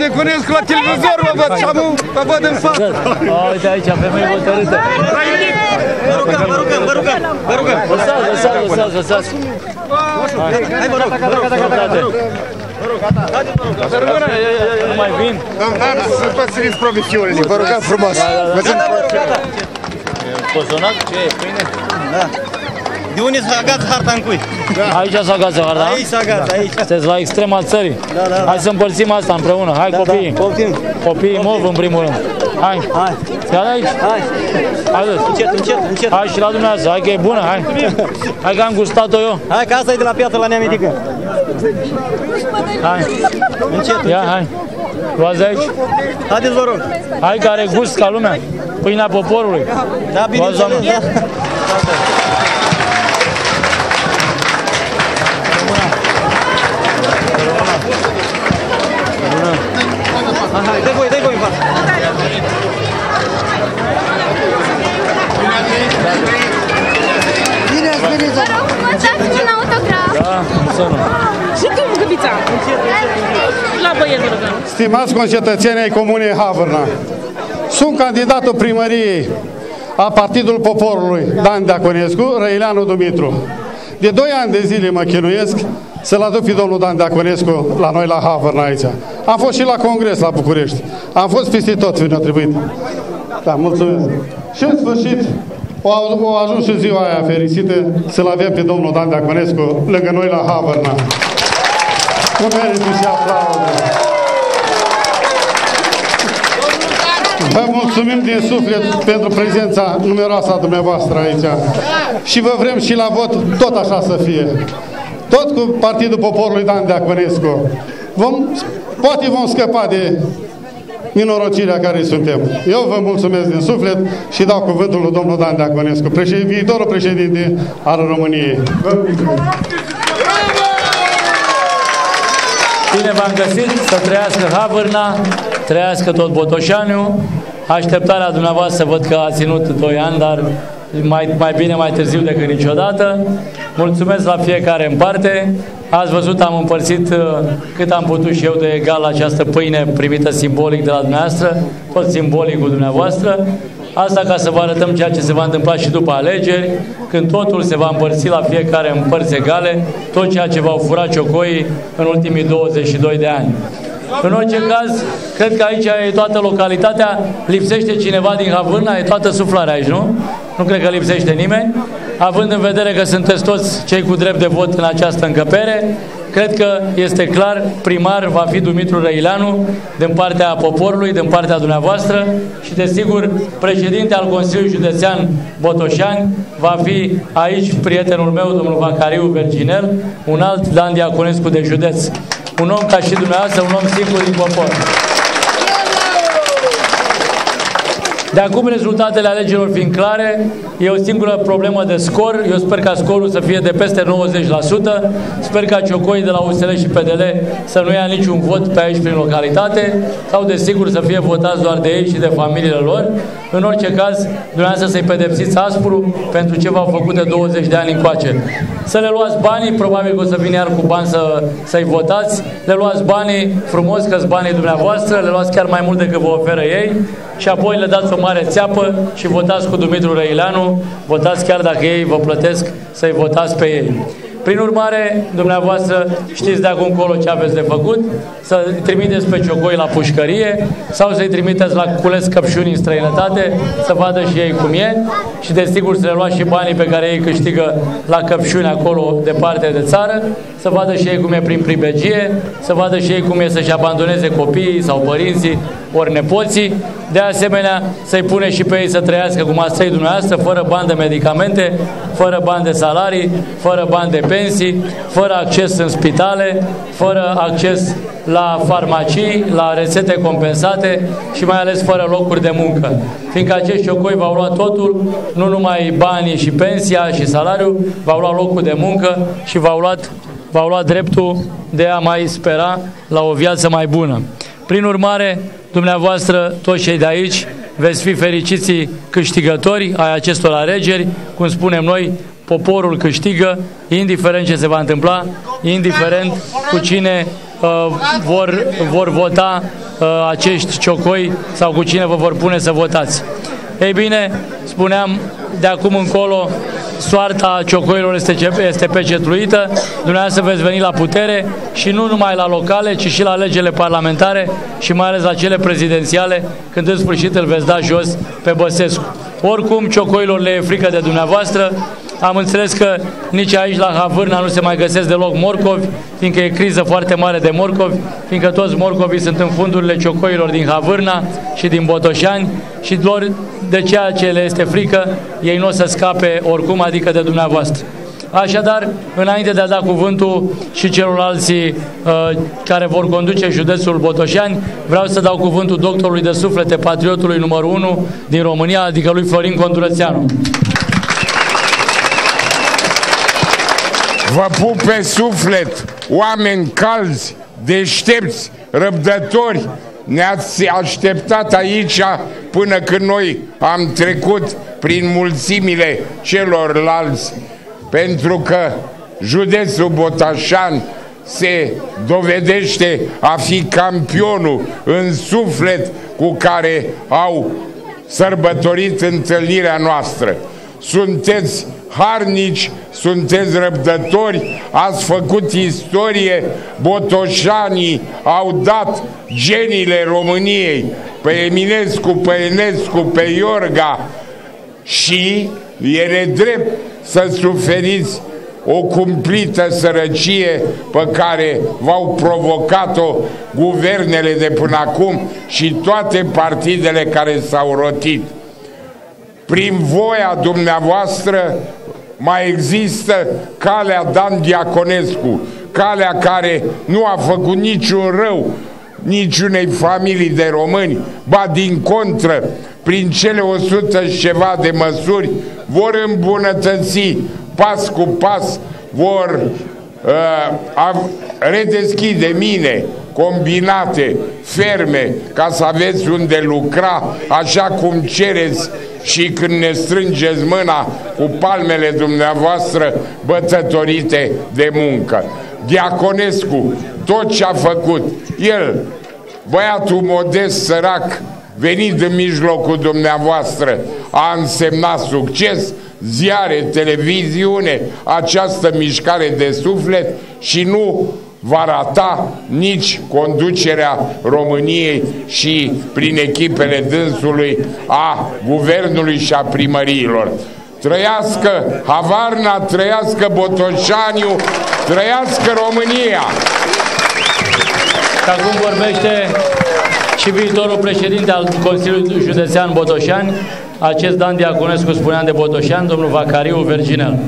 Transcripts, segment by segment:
Decunescu la televizor, vă văd în față. Uite aici, femeie hotărâtă. Vă rugăm. Lăsați. Hai, vă rog. Nu mai vin. Să păstriți promisiunile, vă rugăm frumos. Cozonac, ce e? Pâine? Da. De unde s-a agață harta în cui? Aici s-a agață harta? Aici s-a agață, aici. Sunteți la extrema țării? Da. Hai să împărțim asta împreună. Hai copiii. Poftim. Copiii mov în primul rând. Hai. Ia de aici. Haideți. Încet. Hai și la dumneavoastră. Hai că e bună, hai. Hai că am gustat-o eu. Hai că asta e de la piața la Neamitică. Hai. Încet. Ia, hai. Luați de aici. Haideți, vă rog. Hai că are gust ca lumea. Pâinea poporului. Da, bine. Hai, dă-i voi în față. Bine ați venit, Vă rog frumos, dați un autograf. Da, să nu. Și tu, Găbița? La băieți, vă rugăm. Stimați concetățenii ai Comunei Havărna, sunt candidatul primăriei a Partidul Poporului, Dan Deaconescu, Răileanu Dumitru. De 2 ani de zile mă chinuiesc să-l aduc pe domnul Dan Deaconescu la noi la Havărna aici. Am fost și la congres la București. Am fost peste tot când a trebuit. Da, mulțumesc. Și în sfârșit, o ajuns și ziua aia fericită să-l avem pe domnul Dan Deaconescu lângă noi la Havărna. Cu meritul și aplauze. Vă mulțumim din suflet pentru prezența numeroasă a dumneavoastră aici. Și vă vrem și la vot tot așa să fie. Tot cu Partidul Poporului Dan Deaconescu. Poate vom scăpa de minorocirea care suntem. Eu vă mulțumesc din suflet și dau cuvântul lui domnul Dan Deaconescu, viitorul președinte al României. Bine v-am găsit, să trăiască Havărna, trăiască tot Botoșaniu. Așteptarea dumneavoastră văd că a ținut 2 ani, dar mai bine mai târziu decât niciodată. Mulțumesc la fiecare în parte. Ați văzut, am împărțit cât am putut și eu de egal această pâine primită simbolic de la dumneavoastră, tot simbolicul dumneavoastră. Asta ca să vă arătăm ceea ce se va întâmpla și după alegeri, când totul se va împărți la fiecare în părți egale, tot ceea ce v-au furat ciocoii în ultimii 22 de ani. În orice caz, cred că aici e toată localitatea, lipsește cineva din Havărna, e toată suflarea aici, nu? Nu cred că lipsește nimeni. Având în vedere că sunteți toți cei cu drept de vot în această încăpere, cred că este clar, primar va fi Dumitru Răileanu din partea poporului, din partea dumneavoastră și, desigur, președinte al Consiliului Județean Botoșani va fi aici prietenul meu, domnul Vacariu Verginel, un alt Dan Deaconescu de județ. Un om ca și dumneavoastră, un om simplu din popor. De acum, rezultatele alegerilor fiind clare, e o singură problemă de scor. Eu sper ca scorul să fie de peste 90%. Sper ca ciocoii de la USL și PDL să nu ia niciun vot pe aici prin localitate sau, desigur, să fie votați doar de ei și de familiile lor. În orice caz, dumneavoastră să-i pedepsiți aspru pentru ce v-au făcut de 20 de ani încoace. Să le luați banii, probabil că o să vină iar cu bani să-i votați. Le luați banii frumos, că-s banii dumneavoastră, le luați chiar mai mult decât vă oferă ei și apoi le dați o mare țeapă și votați cu Dumitru Răileanu, votați chiar dacă ei vă plătesc să-i votați pe ei. Prin urmare, dumneavoastră știți de acum încolo ce aveți de făcut, să-i trimiteți pe ciocoi la pușcărie sau să-i trimiteți la cules căpșuni în străinătate, să vadă și ei cum e și, desigur, să le luați și banii pe care ei câștigă la căpșuni acolo departe de țară, să vadă și ei cum e prin pribegie, să vadă și ei cum e să-și abandoneze copiii sau părinții ori nepoții. De asemenea, să-i pune și pe ei să trăiască cum ați trăit dumneavoastră, fără bani de medicamente, fără bani de salarii, fără bani de pensii, fără acces în spitale, fără acces la farmacii, la rețete compensate și mai ales fără locuri de muncă. Fiindcă acești ciocoi v-au luat totul, nu numai banii și pensia și salariul, v-au luat locul de muncă și v-au luat dreptul de a mai spera la o viață mai bună. Prin urmare, dumneavoastră, toți cei de aici, veți fi fericiții câștigători ai acestor alegeri. Cum spunem noi, poporul câștigă, indiferent ce se va întâmpla, indiferent cu cine vor vota acești ciocoi sau cu cine vă vor pune să votați. Ei bine, spuneam, de acum încolo soarta ciocoilor este pecetluită, dumneavoastră veți veni la putere și nu numai la locale, ci și la alegerile parlamentare și mai ales la cele prezidențiale, când în sfârșit îl veți da jos pe Băsescu. Oricum, ciocoilor le e frică de dumneavoastră. Am înțeles că nici aici la Havârna nu se mai găsesc deloc morcovi, fiindcă e criză foarte mare de morcovi, fiindcă toți morcovii sunt în fundurile ciocoilor din Havârna și din Botoșani și lor de ceea ce le este frică, ei nu o să scape oricum, adică de dumneavoastră. Așadar, înainte de a da cuvântul și celorlalți care vor conduce județul Botoșani, vreau să dau cuvântul doctorului de suflete, patriotului numărul 1 din România, adică lui Florin Condurățeanu. Vă pup pe suflet, oameni calzi, deștepți, răbdători. Ne-ați așteptat aici până când noi am trecut prin mulțimile celorlalți, pentru că județul Botoșani se dovedește a fi campionul în suflet cu care au sărbătorit întâlnirea noastră. Sunteți harnici, sunteți răbdători, ați făcut istorie, botoșanii au dat geniile României pe Eminescu, pe Enescu, pe Iorga și e nedrept să suferiți o cumplită sărăcie pe care v-au provocat-o guvernele de până acum și toate partidele care s-au rotit. Prin voia dumneavoastră mai există calea Dan Diaconescu, calea care nu a făcut niciun rău niciunei familii de români, ba din contră, prin cele 100 și ceva de măsuri vor îmbunătăți pas cu pas, vor redeschide mine, combinate, ferme, ca să aveți unde lucra, așa cum cereți și când ne strângeți mâna cu palmele dumneavoastră bătătorite de muncă. Diaconescu, tot ce a făcut, el, băiatul modest, sărac, venit în mijlocul dumneavoastră, a însemnat succes, ziare, televiziune, această mișcare de suflet și nu va rata nici conducerea României și prin echipele dânsului a guvernului și a primăriilor. Trăiască Havarna, trăiască Botoșaniu, trăiască România! Acum vorbește și viitorul președinte al Consiliului Județean Botoșani, acest Dan Diaconescu, spuneam, de Botoșani, domnul Vacariu Verginel.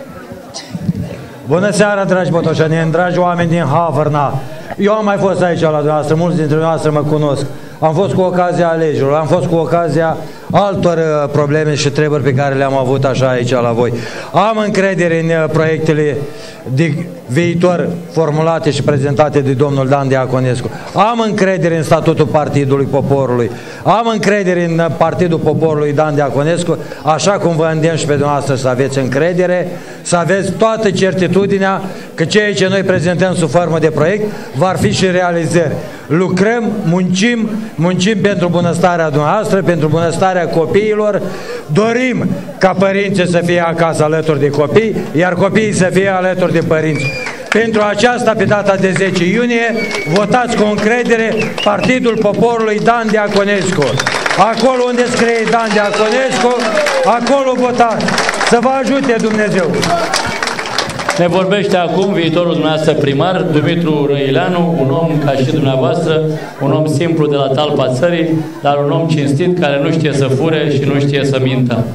Bună seara, dragi botoșani, dragi oameni din Havârna. Eu am mai fost aici la dumneavoastră, mulți dintre dumneavoastră mă cunosc. Am fost cu ocazia alegerilor, am fost cu ocazia altor probleme și treburi pe care le-am avut așa aici la voi. Am încredere în proiectele de viitor formulate și prezentate de domnul Dan Diaconescu. Am încredere în statutul Partidului Poporului. Am încredere în Partidul Poporului Dan Diaconescu, așa cum vă îndemn și pe dumneavoastră să aveți încredere, să aveți toată certitudinea că ceea ce noi prezentăm sub formă de proiect va fi și realizări. Lucrăm, muncim pentru bunăstarea dumneavoastră, pentru bunăstarea copiilor. Dorim ca părinții să fie acasă alături de copii, iar copiii să fie alături de părinți. Pentru aceasta, pe data de 10 iunie, votați cu încredere Partidul Poporului Dan Diaconescu. Acolo unde scrie Dan Diaconescu, acolo votați. Să vă ajute Dumnezeu! Ne vorbește acum viitorul dumneavoastră primar, Dumitru Răileanu, un om ca și dumneavoastră, un om simplu de la talpa țării, dar un om cinstit care nu știe să fure și nu știe să mintă.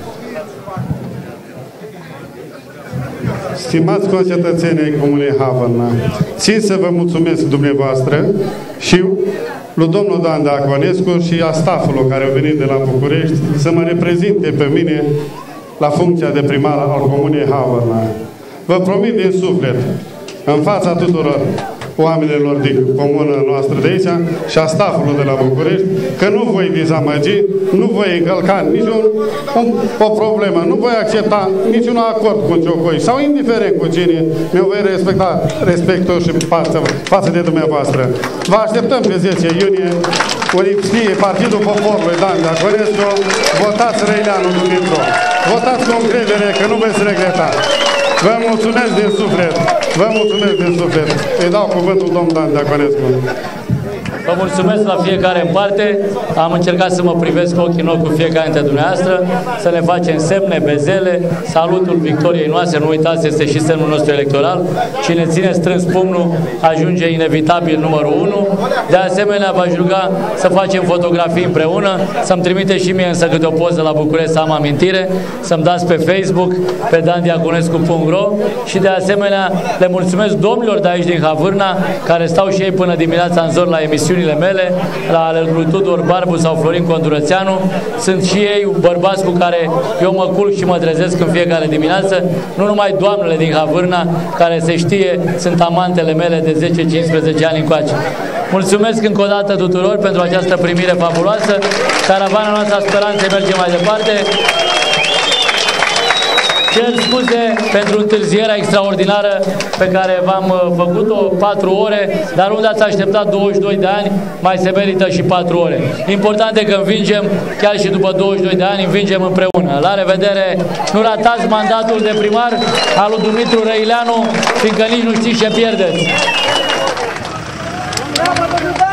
Stimați concetățenii Comunei Havârna, țin să vă mulțumesc dumneavoastră și lui domnul Dan Diaconescu și a staffului care au venit de la București să mă reprezinte pe mine la funcția de primar al Comunei Havârna. Vă promit din suflet, în fața tuturor, oamenilor din comuna noastră de aici și a staffului de la București că nu voi dezamăgi, nu voi încălca o problemă, nu voi accepta niciun acord cu Ciocoi sau indiferent cu cine, mi-o voi respecta respectul și față de dumneavoastră. Vă așteptăm pe 10 iunie, Unipsie, Partidul Poporului, Dan Diaconescu, votați Răileanu Dumitru. Votați cu încredere că nu veți regreta. Vă mulțumesc din suflet. Vă mulțumesc din suflet. Îi dau cuvântul domnul Dan Diaconescu. Vă mulțumesc la fiecare în parte. Am încercat să mă privesc cu ochii în ochi cu fiecare dintre dumneavoastră, să ne facem semne, bezele, salutul victoriei noastre. Nu uitați, este și semnul nostru electoral. Cine ține strâns pumnul ajunge inevitabil numărul 1. De asemenea, v-aș ruga să facem fotografii împreună, să-mi trimite și mie însă câte o poză la București să am amintire, să-mi dați pe Facebook, pe dandiaconescu.ro și de asemenea le mulțumesc domnilor de aici din Havârna, care stau și ei până dimineața în zor la emisiuni mele, la ale lui Tudor Barbu sau Florin Condurățeanu. Sunt și ei bărbați cu care eu mă culc și mă trezesc în fiecare dimineață, nu numai doamnele din Havârna, care se știe, sunt amantele mele de 10-15 ani încoace. Mulțumesc încă o dată tuturor pentru această primire fabuloasă. Caravana noastră a speranței merge mai departe. Cer scuze pentru întârzierea extraordinară pe care v-am făcut-o 4 ore, dar unde ați așteptat 22 de ani, mai se merită și 4 ore. Important e că învingem, chiar și după 22 de ani, învingem împreună. La revedere! Nu ratați mandatul de primar al lui Dumitru Răileanu, fiindcă nici nu știți ce pierdeți.